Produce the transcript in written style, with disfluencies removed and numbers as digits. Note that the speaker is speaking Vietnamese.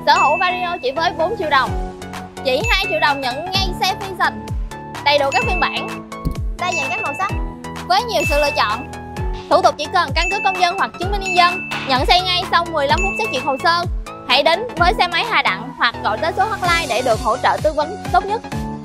Sở hữu Vario chỉ với 4 triệu đồng. Chỉ 2 triệu đồng nhận ngay xe Vision. Đầy đủ các phiên bản, đa dạng các màu sắc với nhiều sự lựa chọn. Thủ tục chỉ cần căn cước công dân hoặc chứng minh nhân dân, nhận xe ngay sau 15 phút xét duyệt hồ sơ. Hãy đến với xe máy Hà Đặng hoặc gọi tới số hotline để được hỗ trợ tư vấn tốt nhất.